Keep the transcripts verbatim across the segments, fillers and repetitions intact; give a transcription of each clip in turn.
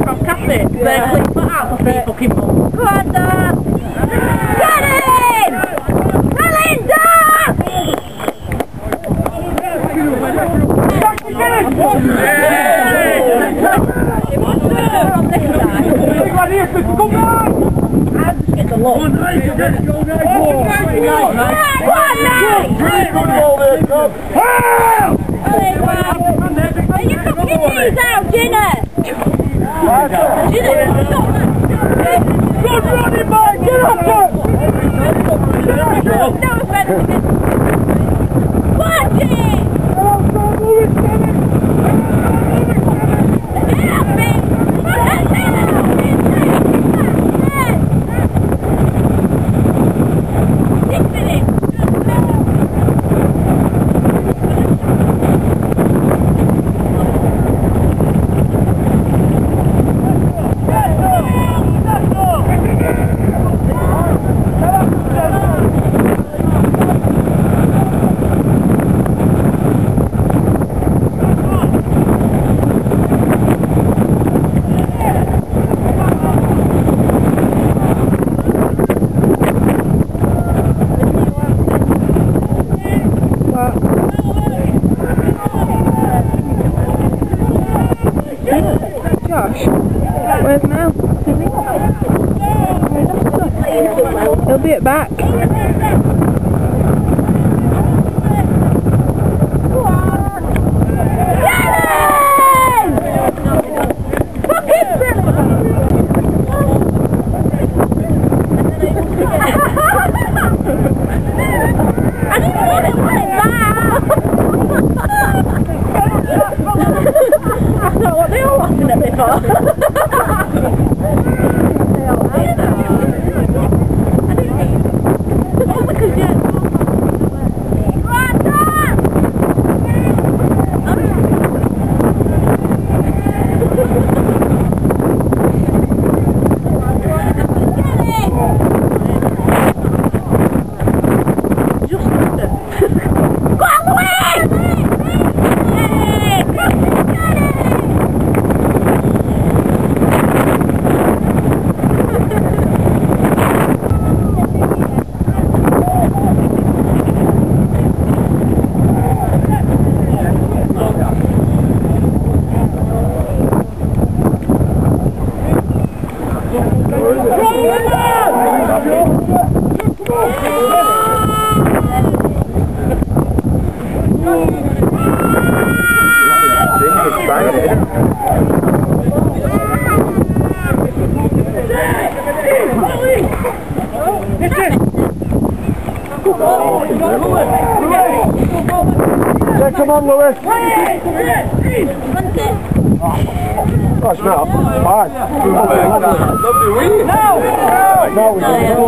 from Cafe. They're quick put out for three fucking months. Go on, Dad! Get in! Melinda! Come on! I'll just get the look. One night, go night, go night. One night! Pretty good ball there, Tom. Help! Are you cooking these out, dinner? Dinner? Good running, mate! Get up there! No offense. Watch it! Josh, where's Mel? He'll be at back. Yeah, come on, Lewis. Oh, it's not. Fine. No! No, we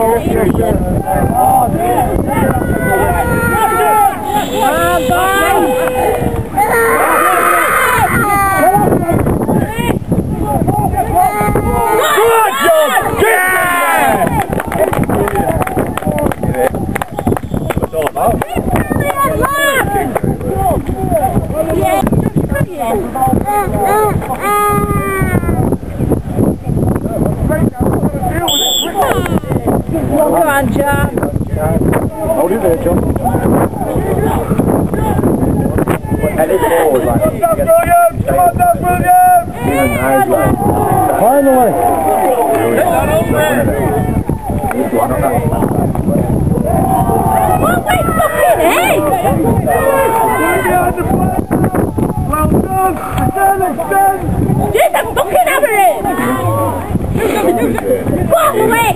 Come on, John. Hold it there, John. Head it forward, like. Come on, William! Come on, William! Finally! What way fucking hey? Well done! Extend, extend! Just a fucking average! What way?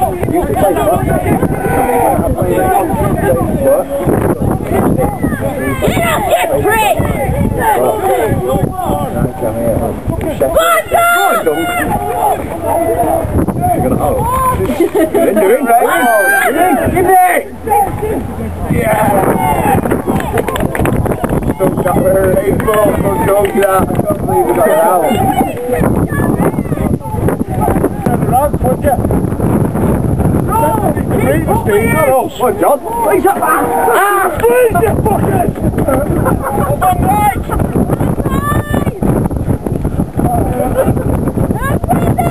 Get up, you prick! What the? You're gonna hold. You're in, you're in, right? You're in, you're in! Yeah! Don't got her eight ball, don't go that. I can't believe we got it out. Round, would you? No! Please, Steve, not us. What, John? Please, up back! Ah! Please, you fuckers! Come on, right!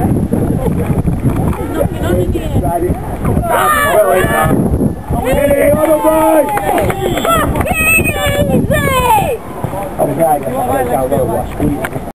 Hey, other boy! Fucking easy! I'm glad I got that.